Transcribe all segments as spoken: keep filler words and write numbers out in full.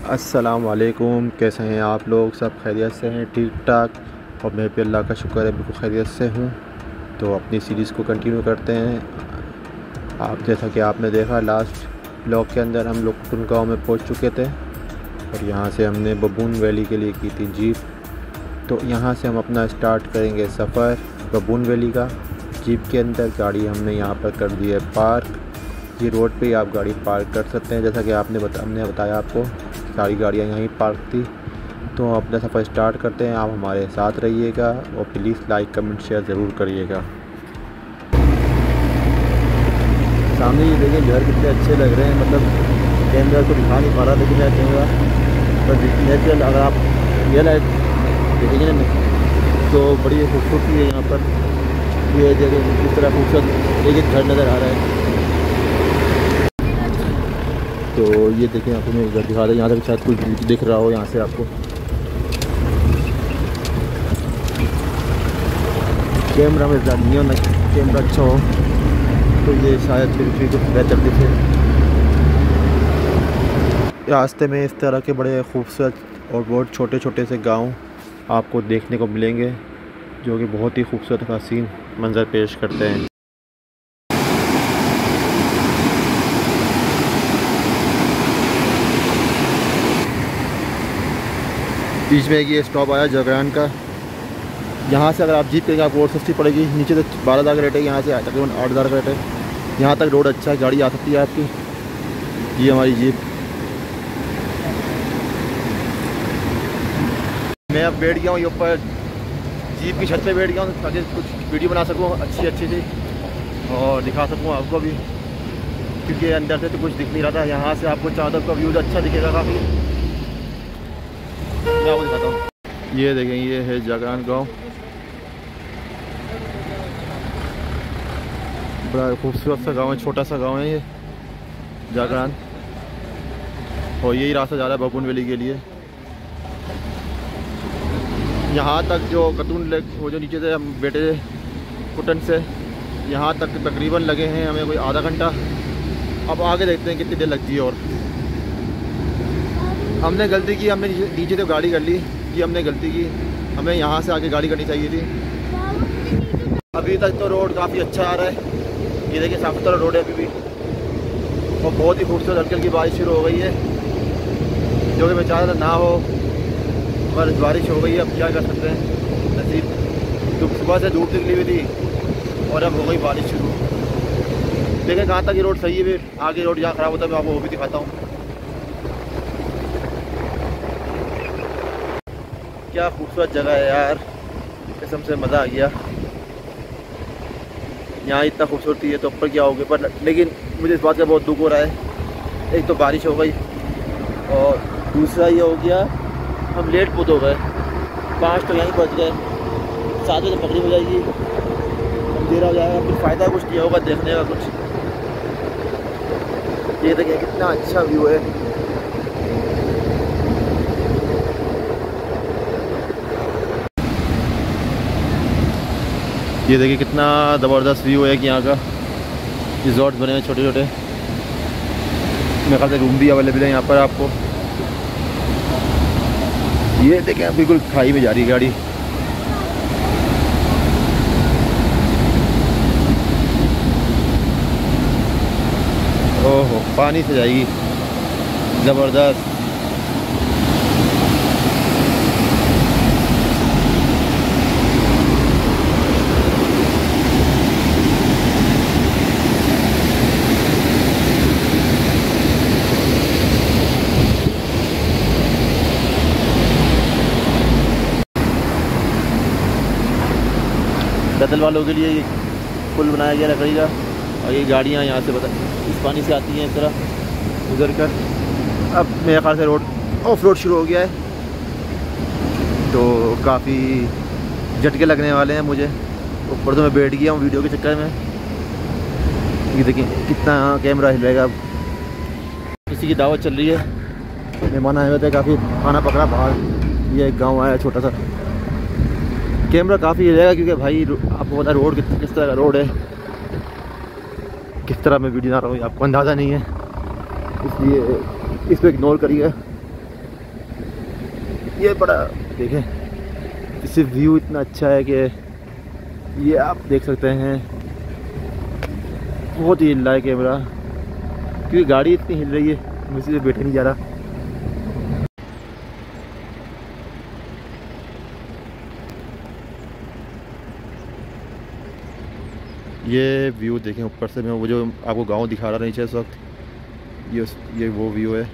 अस्सलाम वालेकुम। कैसे हैं आप लोग? सब खैरियत से हैं? ठीक ठाक। और मैं भी अल्लाह का शुक्र है बिल्कुल खैरियत से हूँ। तो अपनी सीरीज़ को कंटिन्यू करते हैं। आप जैसा कि आपने देखा लास्ट ब्लॉग के अंदर हम लोग कुटुन गाँव में पहुँच चुके थे और यहाँ से हमने बबून वैली के लिए की थी जीप। तो यहाँ से हम अपना स्टार्ट करेंगे सफ़र बबून वैली का। जीप के अंदर गाड़ी हमने यहाँ पर कर दी है पार्क। ये रोड पे ही आप गाड़ी पार्क कर सकते हैं। जैसा कि आपने बता हमने बताया आपको सारी गाड़ियाँ यहीं पार्क थी। तो अपना सफ़र स्टार्ट करते हैं। आप हमारे साथ रहिएगा और प्लीज़ लाइक कमेंट शेयर ज़रूर करिएगा। सामने ये देखिए घर कितने अच्छे लग रहे हैं। मतलब कैमरा को दिखा नहीं पा रहा लेकिन मैं कैमरा पर नेचुरल अगर आप रियल लाइट देखेंगे ना तो बड़ी खूबसूरती है यहाँ पर। ये जगह इस तरह खूबसूरत एक एक घर नज़र आ रहा है। तो ये देखिए आपको मैं घर दिखा रहा हूँ। यहाँ तक शायद कुछ दिख रहा हो यहाँ से आपको। कैमरा में ज़्यादा नहीं होना, कैमरा अच्छा हो तो ये शायद फिर भी कुछ बेहतर दिखे। रास्ते में इस तरह के बड़े खूबसूरत और बहुत छोटे छोटे से गांव आपको देखने को मिलेंगे जो कि बहुत ही खूबसूरत हसीन मंज़र पेश करते हैं। बीच में ये स्टॉप आया जगरान का। यहाँ से अगर आप जीप करेंगे आपको और सस्ती पड़ेगी। नीचे से बारह हज़ार का रेट है, यहाँ से तकरीबन आठ हज़ार का रेट है। यहाँ तक रोड अच्छा है, गाड़ी आ सकती है आपकी। ये हमारी जीप। मैं अब बैठ गया हूँ ये ऊपर जीप की छत पे बैठ गया हूँ ताकि कुछ वीडियो बना सकूँ अच्छी अच्छी सी और दिखा सकूँ आपको भी, क्योंकि अंदर से तो कुछ दिख नहीं रहा था। यहाँ से आपको चारों तरफ का व्यू अच्छा दिखेगा काफ़ी। मैं आपको दिखाता हूँ। ये देखें ये है जागरान गांव। बड़ा खूबसूरत सा गांव है, छोटा सा गांव है ये जागरान। और यही रास्ता जा रहा है बबून वैली के लिए। यहाँ तक जो कतून लेक वो जो नीचे से हम बैठे थे कुटन से यहाँ तक तकरीबन लगे हैं हमें कोई आधा घंटा। अब आगे देखते हैं कितनी देर लगती है। और हमने गलती की, हमने नीचे तो गाड़ी कर ली। ये हमने गलती की, हमें यहाँ से आगे गाड़ी करनी चाहिए थी। अभी तक तो रोड काफ़ी अच्छा आ रहा है। ये देखिए साफ सुथरा रोड है अभी भी और बहुत ही खूबसूरत। हल्की हल्की बारिश शुरू हो गई है जो कि मैं चाहता था ना हो, पर बारिश हो गई है। अब क्या कर सकते हैं, नसीब। तो सुबह से धूप निकली हुई थी और अब हो गई बारिश शुरू। देखें कहाँ तक ये रोड सही है, फिर आगे रोड जहाँ ख़राब होता है मैं आपको वो भी दिखाता हूँ। क्या खूबसूरत जगह है यार, कसम से मज़ा आ गया। यहाँ इतना खूबसूरती है तो ऊपर क्या होगे। पर लेकिन मुझे इस बात का बहुत दुख हो रहा है। एक तो बारिश हो गई और दूसरा ये हो गया हम लेट बहुत हो गए। पाँच तो यहीं पहुँच गए, सात बजे पकड़ी हो जाएगी, अंधेरा हो जाएगा, फिर फ़ायदा कुछ नहीं होगा देखने का कुछ। ये देखिए कितना अच्छा व्यू है। ये देखिए कितना ज़बरदस्त व्यू है कि यहाँ का। रिजॉर्ट बने हैं छोटे छोटे। मेरे ख्याल से रूम भी अवेलेबल है यहाँ पर आपको। ये देखें बिल्कुल खाई में जा रही है गाड़ी। ओहो पानी से जाएगी, ज़बरदस्त। पैदल वालों के लिए ये पुल बनाया गया लकड़ी का और ये गाड़ियाँ यहाँ से बता इस पानी से आती हैं इस तरह गुजर कर। अब मेरे ख्याल से रोड ऑफ रोड शुरू हो गया है तो काफ़ी झटके लगने वाले हैं मुझे। ऊपर तो मैं बैठ गया हूँ वीडियो के चक्कर में। ये देखिए कितना कैमरा हिलेगा। अब किसी की दावत चल रही है, मेहमान आए हुए थे, काफ़ी खाना पकड़ा बाहर। ये एक गाँव आया छोटा सा। कैमरा काफ़ी हिलेगा क्योंकि भाई आपको पता रोड किस किस तरह का रोड है। किस तरह मैं वीडियो बना रहा हूँ आपको अंदाज़ा नहीं है, इसलिए इसको इग्नोर करिए। ये बड़ा देखें, इससे व्यू इतना अच्छा है कि ये आप देख सकते हैं। बहुत ही हिल रहा है कैमरा क्योंकि गाड़ी इतनी हिल रही है, मुझसे बैठे नहीं जा रहा। ये व्यू देखें ऊपर से, मैं वो जो आपको गांव दिखा रहा नीचे इस वक्त, ये ये वो व्यू है।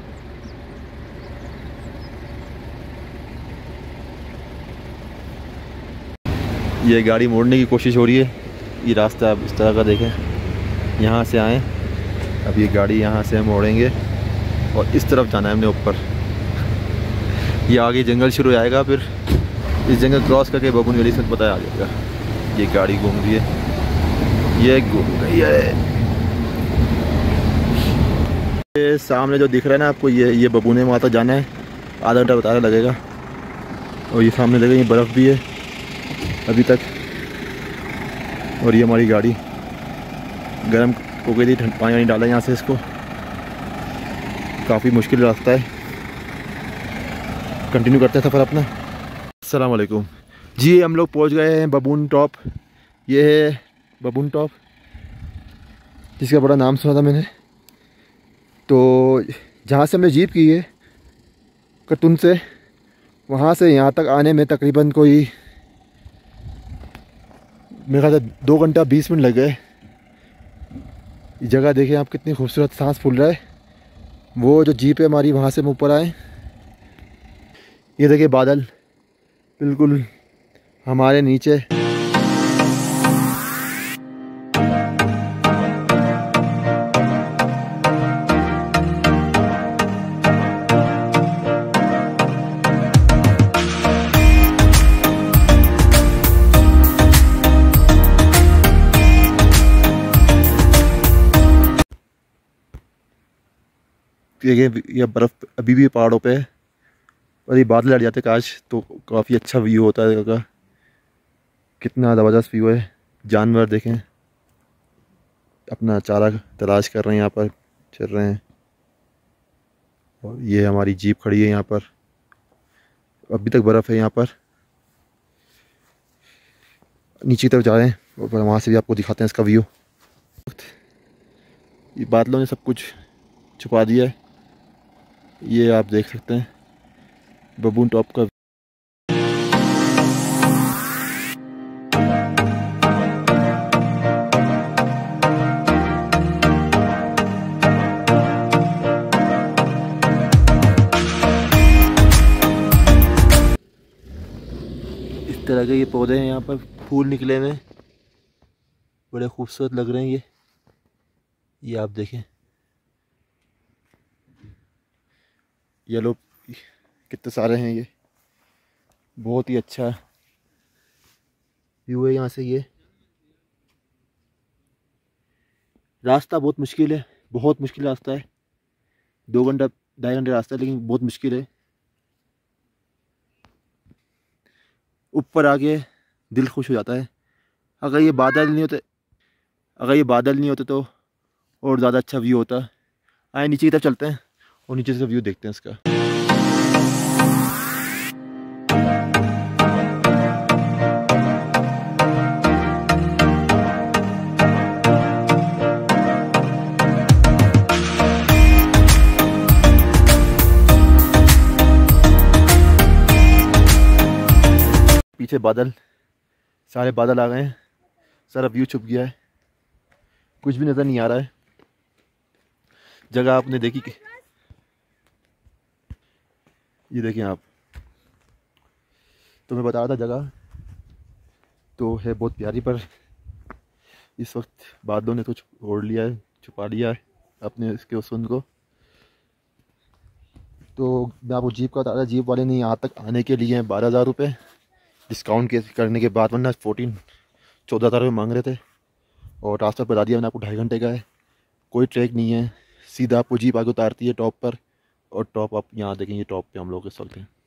ये गाड़ी मोड़ने की कोशिश हो रही है। ये रास्ता आप इस तरह का देखें, यहाँ से आएँ, अब ये गाड़ी यहाँ से हम मोड़ेंगे और इस तरफ जाना है हमने ऊपर। ये आगे जंगल शुरू हो जाएगा, फिर इस जंगल क्रॉस करके बबून वैली से पता आ जाएगा। ये गाड़ी घूम रही है, ये घूम रही है। ये सामने जो दिख रहा है ना आपको, ये ये बबूने माता जाना है, आधा घंटा बताया लगेगा। और ये सामने देखो, ये बर्फ़ भी है अभी तक। और ये हमारी गाड़ी गर्म हो गई थी, पानी वानी डाला यहाँ से इसको। काफ़ी मुश्किल रास्ता है, कंटिन्यू करते हैं सफ़र अपना। अस्सलाम वालेकुम जी, हम लोग पहुँच गए हैं बबून टॉप। ये है बबून टॉप, जिसका बड़ा नाम सुना था मैंने। तो जहाँ से हमने जीप की है कतुन से, वहाँ से यहाँ तक आने में तकरीबन कोई मेरे ख्याल से दो घंटा बीस मिनट लग गए। ये जगह देखें आप, कितनी खूबसूरत, सांस फूल रहा है। वो जो जीप है हमारी, वहाँ से हम ऊपर आए। ये देखिए बादल बिल्कुल हमारे नीचे। ये बर्फ़ अभी भी पहाड़ों पे है और ये बादल हट जाते काश तो काफ़ी अच्छा व्यू होता है जगह का। कितना ज़बरदस्त व्यू है। जानवर देखें अपना चारा तलाश कर रहे हैं, यहाँ पर चल रहे हैं। और ये हमारी जीप खड़ी है यहाँ पर, अभी तक बर्फ़ है यहाँ पर। नीचे तरफ जा रहे हैं और वहाँ से भी आपको दिखाते हैं इसका व्यू। ये बादलों ने सब कुछ छुपा दिया है। ये आप देख सकते हैं बबून टॉप का। इस तरह के ये पौधे हैं यहाँ पर, फूल निकले हुए, बड़े खूबसूरत लग रहे हैं ये ये आप देखें। येलो कितने सारे हैं, ये बहुत ही अच्छा व्यू है यहाँ से। ये रास्ता बहुत मुश्किल है, बहुत मुश्किल रास्ता है। दो घंटा ढाई घंटे रास्ता है, लेकिन बहुत मुश्किल है। ऊपर आके दिल खुश हो जाता है। अगर ये बादल नहीं होते अगर ये बादल नहीं होते तो और ज़्यादा अच्छा व्यू होता। आए नीचे की तरफ चलते हैं और नीचे से व्यू देखते हैं इसका। पीछे बादल, सारे बादल आ गए हैं, सारा व्यू छुप गया है, कुछ भी नज़र नहीं आ रहा है। जगह आपने देखी कि ये देखें आप, तो मैं बता रहा था जगह तो है बहुत प्यारी, पर इस वक्त बादलों ने तो ओढ़ लिया है, छुपा लिया है अपने इसके हुस्न को। तो मैं आपको जीप का बता रहा, जीप वाले ने यहाँ तक आने के लिए बारह हज़ार रुपये डिस्काउंट के करने के बाद, वरना फोर्टीन चौदह हज़ार रुपये मांग रहे थे। और रास्ता बता दिया मैंने आपको, ढाई घंटे का है, कोई ट्रैक नहीं है, सीधा आपको जीप आगे उतारती है टॉप पर। और टॉप आप यहाँ देखेंगे, टॉप पे हम लोग इस वक्त हैं।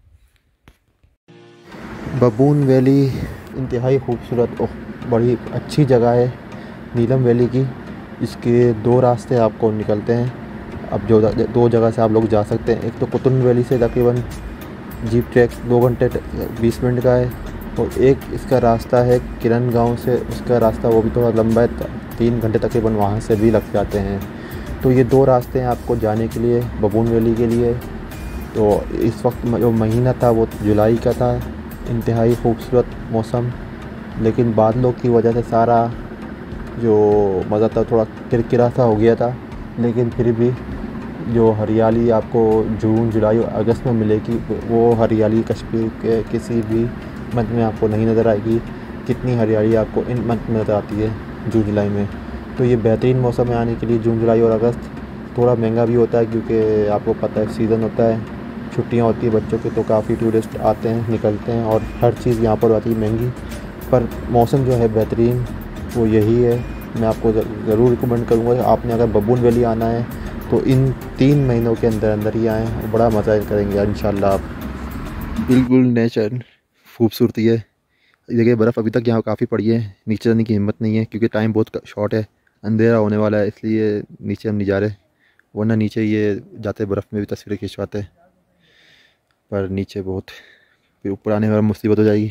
बबून वैली इंतहाई खूबसूरत और बड़ी अच्छी जगह है नीलम वैली की। इसके दो रास्ते आपको निकलते हैं। अब जो दो जगह से आप लोग जा सकते हैं, एक तो कुतुन वैली से तकरीबन जीप ट्रैक दो घंटे बीस मिनट का है। और एक इसका रास्ता है किरण गांव से, उसका रास्ता वो भी थोड़ा लंबा है, तीन घंटे तकरीबन वहाँ से भी लग जाते हैं। तो ये दो रास्ते हैं आपको जाने के लिए बबून वैली के लिए। तो इस वक्त जो महीना था वो जुलाई का था, इंतहाई खूबसूरत मौसम, लेकिन बादलों की वजह से सारा जो मज़ा था थोड़ा किरकिरा सा हो गया था। लेकिन फिर भी जो हरियाली आपको जून जुलाई और अगस्त में मिलेगी वो हरियाली कश्मीर के किसी भी मंथ में आपको नहीं नज़र आएगी। कितनी हरियाली आपको इन मंथ में नज़र आती है जून जुलाई में। तो ये बेहतरीन मौसम है आने के लिए जून जुलाई और अगस्त। थोड़ा महंगा भी होता है क्योंकि आपको पता है सीज़न होता है, छुट्टियां होती है बच्चों की, तो काफ़ी टूरिस्ट आते हैं निकलते हैं और हर चीज़ यहाँ पर आती है महंगी। पर मौसम जो है बेहतरीन वो यही है। मैं आपको ज़रूर रिकमेंड करूँगा आपने अगर बबून वैली आना है तो इन तीन महीनों के अंदर अंदर ही आएँ और बड़ा मज़ा करेंगे इंशाल्लाह आप। बिल्कुल नेचर खूबसूरती है। देखिए बर्फ़ अभी तक यहाँ काफ़ी पड़ी है, नीचे जाने की हिम्मत नहीं है क्योंकि टाइम बहुत शॉर्ट है, अंधेरा होने वाला है, इसलिए नीचे हम नहीं जा रहे। वरना नीचे ये जाते बर्फ़ में भी तस्वीरें खिंचवाते, पर नीचे बहुत फिर ऊपर आने में मुसीबत हो जाएगी।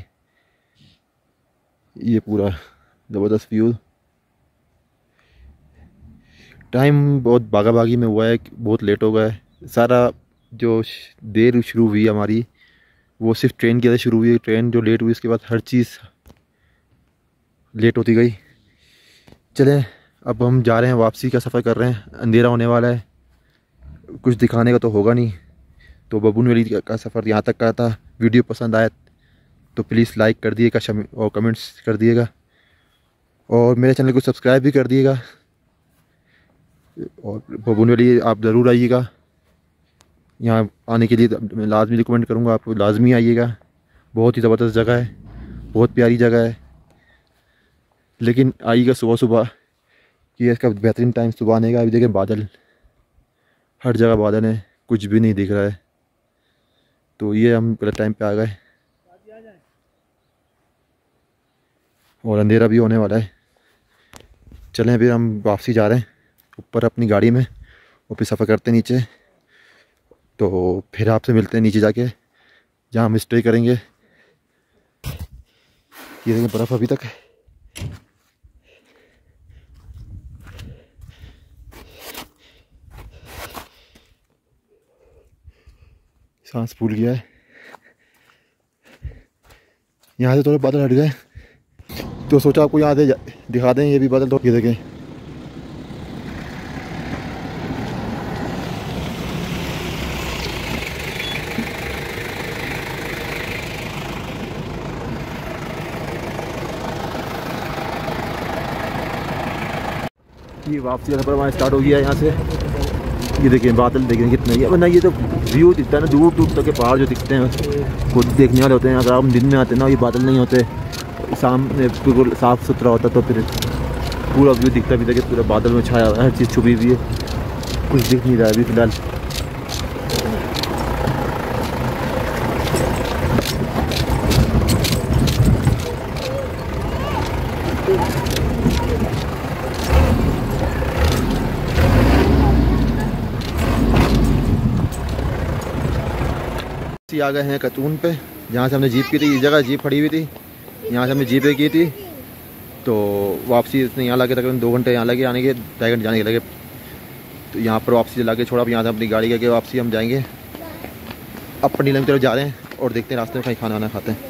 ये पूरा ज़बरदस्त व्यू। टाइम बहुत भागा भागी में हुआ है, बहुत लेट हो गया है। सारा जो देर शुरू हुई हमारी वो सिर्फ ट्रेन की वजह से शुरू हुई। ट्रेन जो लेट हुई उसके बाद हर चीज़ लेट होती गई। चलें अब हम जा रहे हैं, वापसी का सफ़र कर रहे हैं, अंधेरा होने वाला है, कुछ दिखाने का तो होगा नहीं। तो बबून वैली का सफ़र यहाँ तक का था। वीडियो पसंद आया तो प्लीज़ लाइक कर दिएगा और कमेंट्स कर दिएगा और मेरे चैनल को सब्सक्राइब भी कर दिएगा। और बबून वैली आप ज़रूर आइएगा, यहाँ आने के लिए मैं लाजमी रिकमेंड करूँगा आपको, लाजमी आइएगा। बहुत ही ज़बरदस्त जगह है, बहुत प्यारी जगह है। लेकिन आइएगा सुबह सुबह कि इसका बेहतरीन टाइम सुबह आने का। अभी देखिए बादल, हर जगह बादल है, कुछ भी नहीं दिख रहा है। तो ये हम गलत टाइम पे आ गए और अंधेरा भी होने वाला है। चलें फिर हम वापसी जा रहे हैं ऊपर अपनी गाड़ी में और फिर सफ़र करते हैं नीचे। तो फिर आपसे मिलते हैं नीचे जाके जहाँ हम स्टे करेंगे। ये देखिए बर्फ़ अभी तक है। सांस फूल गया है। यहाँ से थोड़े बादल हट गए तो सोचा आपको यहाँ से दिखा दें ये भी बादल। तो ये देखें ये वापसी का सफर हमारा स्टार्ट हो गया है यहाँ से। ये देखिए बादल देखें कितने, ये वरना ये तो व्यू दिखता है ना दूर दूर तक के पहाड़ जो दिखते हैं खुद देखने वाले होते हैं। अगर हम दिन में आते ना ये बादल नहीं होते, सामने बिल्कुल साफ़ सुथरा होता तो फिर पूरा व्यू दिखता भी। देखिए पूरा बादल में छाया हुआ है, हर चीज़ छुपी हुई है, कुछ दिख नहीं रहा है अभी फ़िलहाल। आ गए हैं कतून पे, जहाँ से हमने जीप की थी। इस जगह जीप खड़ी हुई थी, यहाँ से हमने जीपें की थी। तो वापसी इतने यहाँ लगे तकरीबन दो घंटे यहाँ लगे आने के, ढाई घंटे जाने के लगे। तो यहाँ पर वापसी ला के छोड़ा, अब यहाँ से अपनी गाड़ी करके वापसी हम जाएंगे। अब पनीलम की तरफ जा रहे हैं और देखते हैं रास्ते में कहीं खाना वाना खाते हैं।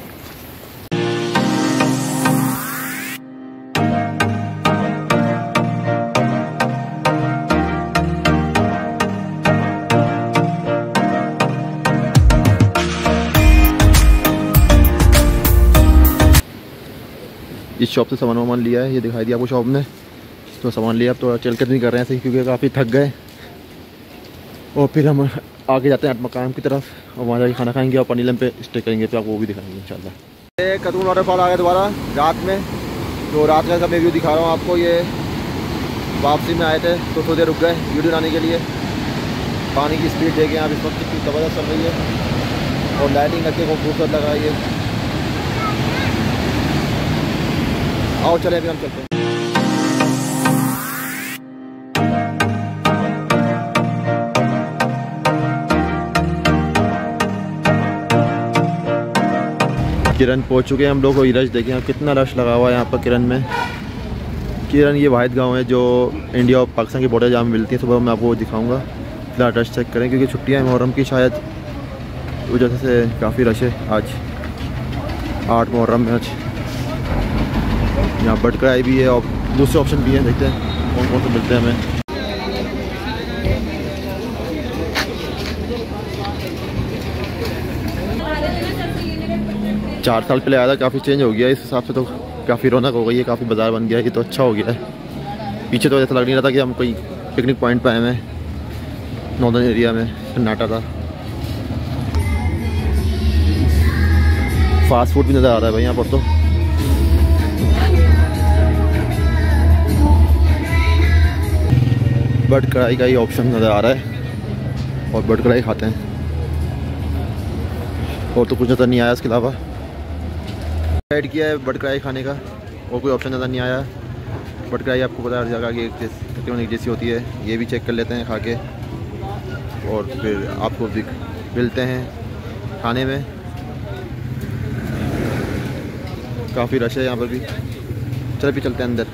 इस शॉप से सामान वामान लिया है, ये दिखाई दिया आपको शॉप ने। तो सामान लिया, अब तो चल कर नहीं कर रहे हैं सही क्योंकि काफ़ी थक गए। और फिर हम आगे जाते हैं मकाम की तरफ और वहाँ जाके खाना खाएंगे और पनीलम पे स्टे करेंगे, तो आपको वो भी दिखाएंगे इंशाल्लाह। कतून वाटरफॉल आ गया दोबारा रात में। तो रात का सब व्यू दिखा रहा हूँ आपको। ये वापसी में आए थे तो थोड़ी देर रुक गए वीडियो बनाने के लिए। पानी की स्पीड देखें आप इस वक्त कितनी ज़बरदस्त चल रही है और लाइटिंग अच्छी खूबसूरत लग रही है। आओ चले अभी हम चलते हैं। किरण पहुंच चुके हैं हम लोग। कोई रश देखें, कितना रश लगा हुआ है यहाँ पर किरण में। किरण ये वाहिद गांव है जो इंडिया और पाकिस्तान की बॉर्डर जहाँ मिलती है। सुबह मैं आपको दिखाऊंगा। फिलहाल रश चेक करें क्योंकि छुट्टियाँ हैं मुहर्रम की, शायद वजह से काफ़ी रश है। आज आठ मुहर्रम में आज यहाँ बट कराई भी है और दूसरे ऑप्शन भी हैं। देखते हैं कौन कौन से मिलते हैं हमें। चार साल पहले आया था, काफ़ी चेंज हो गया है। इस हिसाब से तो काफ़ी रौनक हो गई है, काफ़ी बाज़ार बन गया है। ये तो अच्छा हो गया है। पीछे तो ऐसा लग नहीं रहा था कि हम कोई पिकनिक पॉइंट पर आए हैं। नॉर्दर्न एरिया में सन्नाटा था। फास्ट फूड भी नज़र आ रहा है भाई यहाँ पर तो। बट कढ़ाई का ही ऑप्शन नज़र आ रहा है और बट कढ़ाई खाते हैं। और तो कुछ नज़र नहीं आया इसके अलावा। ऐड किया है बट कढ़ाई खाने का और कोई ऑप्शन नज़र नहीं आया। बट कढ़ाई आपको पता है जगह की एक तकरीबन एक जैसी होती है। ये भी चेक कर लेते हैं खा के और फिर आपको भी मिलते हैं खाने में। काफ़ी रश है यहाँ पर भी। चल भी चलते हैं अंदर।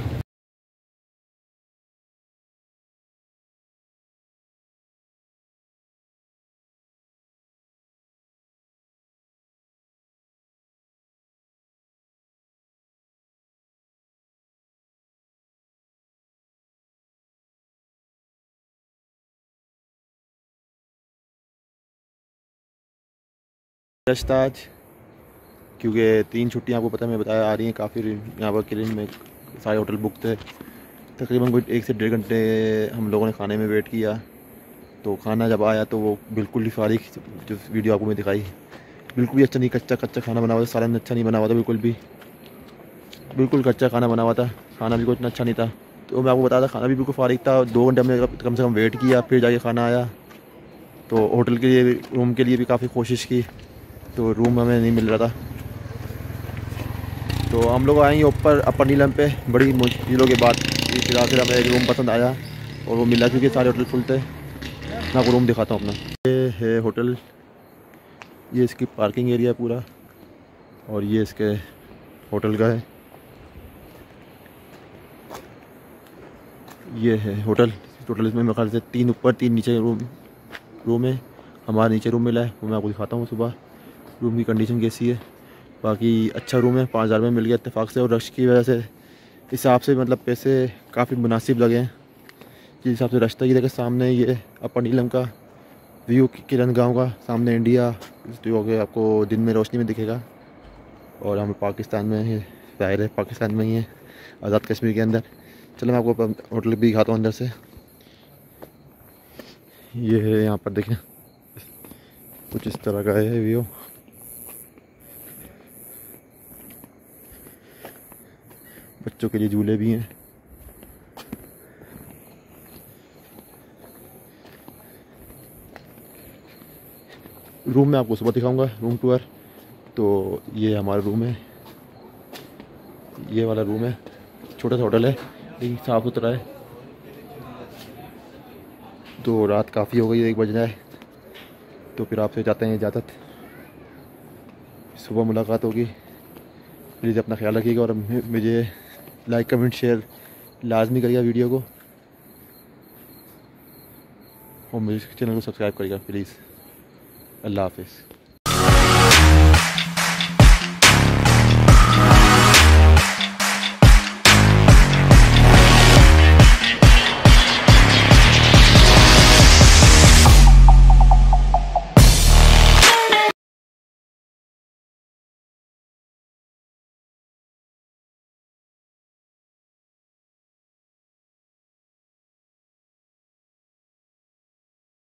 रश था आज क्योंकि तीन छुट्टियाँ आपको पता है मैं बताया आ रही हैं। काफ़ी यहाँ पर किरण में सारे होटल बुक थे। तकरीबन कोई एक से डेढ़ घंटे हम लोगों ने खाने में वेट किया। तो खाना जब आया तो वो बिल्कुल ही फारिग, जो वीडियो आपको मैं दिखाई, बिल्कुल भी अच्छा नहीं। कच्चा कच्चा खाना बना हुआ था। सालन अच्छा नहीं बना हुआ था, बिल्कुल भी बिल्कुल कच्चा खाना बना हुआ था। खाना भी कोई इतना अच्छा नहीं था। तो मैं आपको बताया था खाना भी बिल्कुल फारिग था। दो घंटे हमने कम से कम वेट किया, फिर जाके खाना आया। तो होटल के लिए, रूम के लिए भी काफ़ी कोशिश की, तो रूम हमें नहीं मिल रहा था। तो हम लोग आएंगे ऊपर अपर नीलम पे बड़ी मुश्किलों के बाद। फिर आखिर हमें एक रूम पसंद आया और वो मिला क्योंकि सारे होटल फुल थे। मैं आपको रूम दिखाता हूँ अपना। ये है होटल, ये इसकी पार्किंग एरिया है पूरा और ये इसके होटल का है। ये है होटल। टोटल इसमें मेरे ख्याल से तीन ऊपर तीन नीचे रूम रूम है। हमारा नीचे रूम मिला है, वो मैं आपको दिखाता हूँ सुबह। रूम की कंडीशन कैसी है। बाकी अच्छा रूम है, पाँच हज़ार में मिल गया इत्तेफाक से। और रश की वजह से हिसाब से मतलब पैसे काफ़ी मुनासिब लगे हैं जिस हिसाब से रश था। ये देखिए सामने ये अपर नीलम का व्यू, किरण गांव का। सामने इंडिया जो कि आपको दिन में रोशनी में दिखेगा। और हम पाकिस्तान में है, ज़ाहिर है पाकिस्तान में ही है, आज़ाद कश्मीर के अंदर। चलो मैं आपको होटल भी दिखाता हूँ अंदर से। ये है यहाँ पर देखें, कुछ इस तरह का है व्यू। बच्चों के लिए झूले भी हैं। रूम में आपको सुबह दिखाऊंगा, रूम टूर। तो ये हमारा रूम है, ये वाला रूम है। छोटा सा होटल है लेकिन साफ़ सुथरा है। तो रात काफ़ी हो गई, एक बज रहा है। तो फिर आपसे जाते हैं इजाज़त। सुबह मुलाकात होगी। प्लीज़ अपना ख्याल रखिएगा और मुझे लाइक कमेंट शेयर लाजमी करिएगा वीडियो को और मुझे चैनल को सब्सक्राइब करिएगा प्लीज़। अल्लाह हाफ़िज़।